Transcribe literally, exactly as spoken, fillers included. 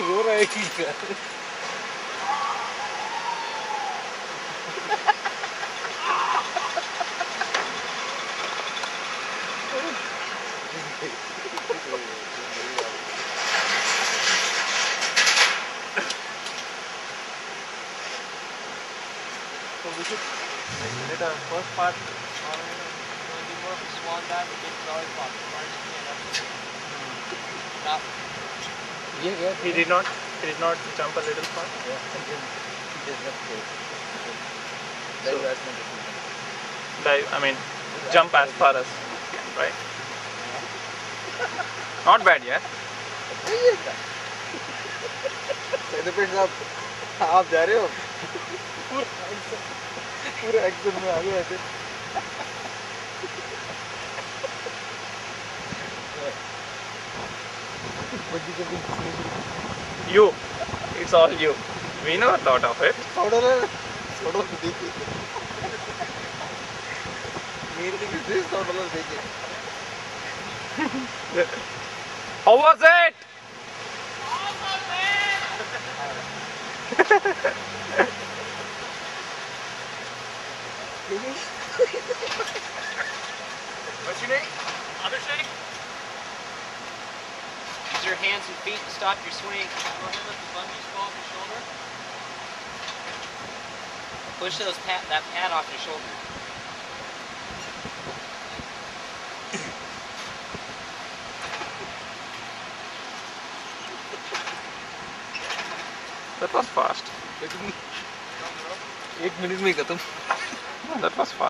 रो रहा है कि क्या? So we should let the first part. Or you know, do more of a swan dive. The kids always pop. Stop. Yeah, yeah. He did not. He did not jump a little far. Yeah, and then he just left go. So, Like that's my decision. Dive. I mean, jump as far as can, right? Not bad, yeah. Depends आप आप जा रहे हो पूरा पूरा action में आ गए ऐसे You. It's all you. We know a lot of it. थोड़ा ना थोड़ा देखिए मेरे लिए दिस थोड़ा ना देखिए How was it? What's your name? Other shake? Use your hands and feet to stop your swing. Go ahead and let the bungee fall off your shoulder. Push those pad, that pad off your shoulder. That was fast. एक minute में ही खत्म That was fast.